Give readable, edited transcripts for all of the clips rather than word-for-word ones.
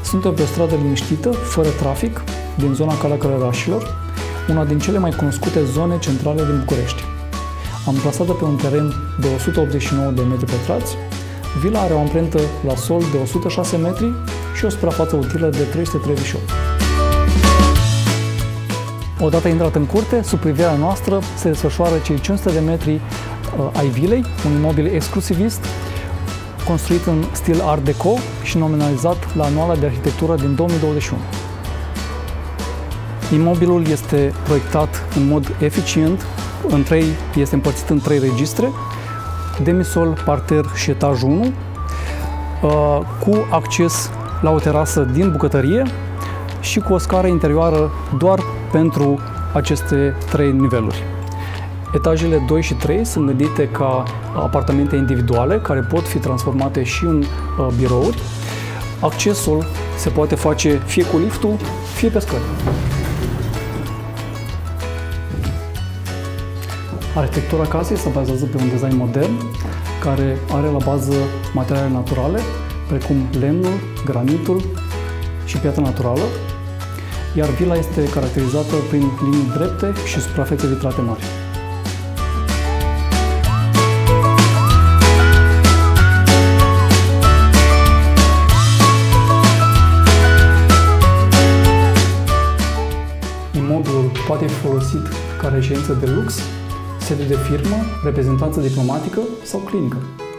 Suntem pe o stradă liniștită, fără trafic, din zona Calea Călărașilor, una din cele mai cunoscute zone centrale din București. Amplasată pe un teren de 189 de metri pătrați, vila are o amprentă la sol de 106 metri și o suprafață utilă de 338. Odată intrat în curte, sub privirea noastră se desfășoară cei 500 de metri ai vilei, un imobil exclusivist, construit în stil Art Deco și nominalizat la Anuala de Arhitectură din 2021. Imobilul este proiectat în mod eficient, este împărțit în 3 registre, demisol, parter și etajul 1, cu acces la o terasă din bucătărie și cu o scară interioară doar pentru aceste 3 niveluri. Etajele 2 și 3 sunt gândite ca apartamente individuale, care pot fi transformate și în birouri. Accesul se poate face fie cu liftul, fie pe scări. Arhitectura casei se bazează pe un design modern, care are la bază materiale naturale, precum lemnul, granitul și piatra naturală, iar vila este caracterizată prin linii drepte și suprafețe vitrate mari. Imobilul poate fi folosit ca reședință de lux, sediu de firmă, reprezentanță diplomatică sau clinică.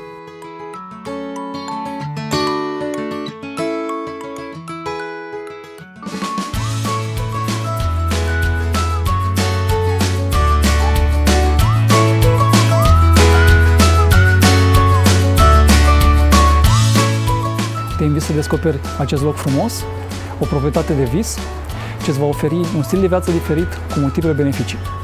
Te invit să descoperi acest loc frumos, o proprietate de vis, ce îți va oferi un stil de viață diferit cu multiple beneficii.